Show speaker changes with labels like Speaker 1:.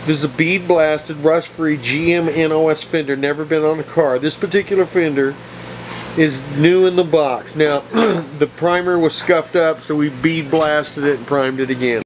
Speaker 1: This is a bead blasted, rust free GM NOS Fender, never been on the car. This particular fender is new in the box. Now the primer was scuffed up, so we bead blasted it and primed it again.